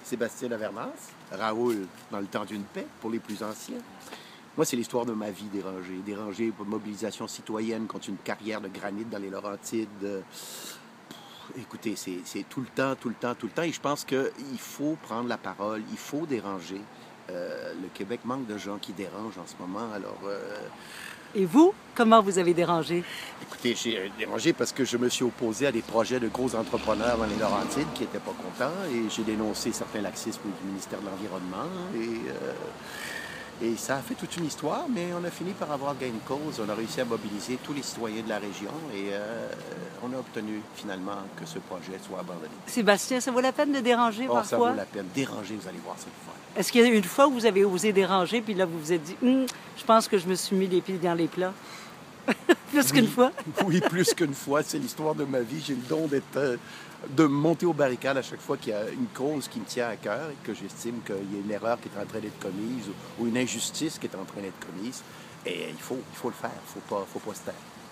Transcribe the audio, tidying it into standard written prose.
Sébastien Lavernas, Raoul dans le temps d'une paix pour les plus anciens. Moi, c'est l'histoire de ma vie dérangée. Dérangée pour mobilisation citoyenne contre une carrière de granit dans les Laurentides. Écoutez, c'est tout le temps, tout le temps, tout le temps. Et je pense qu'il faut prendre la parole, il faut déranger. Le Québec manque de gens qui dérangent en ce moment. Alors, Et vous, comment vous avez dérangé? écoutez, j'ai dérangé parce que je me suis opposé à des projets de gros entrepreneurs dans les Laurentides qui n'étaient pas contents. Et j'ai dénoncé certains laxismes du ministère de l'Environnement. Et ça a fait toute une histoire, mais on a fini par avoir gain de cause. On a réussi à mobiliser tous les citoyens de la région et on a obtenu finalement que ce projet soit abandonné. Sébastien, ça vaut la peine de déranger parfois? Ça vaut la peine. Déranger, vous allez voir, c'est le fun. Est-ce qu'il y a une fois où vous avez osé déranger, puis là, vous vous êtes dit, je pense que je me suis mis les pieds dans les plats? Plus qu'une fois? Oui, plus qu'une fois. C'est l'histoire de ma vie. J'ai le don de monter aux barricades à chaque fois qu'il y a une cause qui me tient à cœur et que j'estime qu'il y a une erreur qui est en train d'être commise ou une injustice qui est en train d'être commise. Et il faut le faire. Il ne faut pas se taire.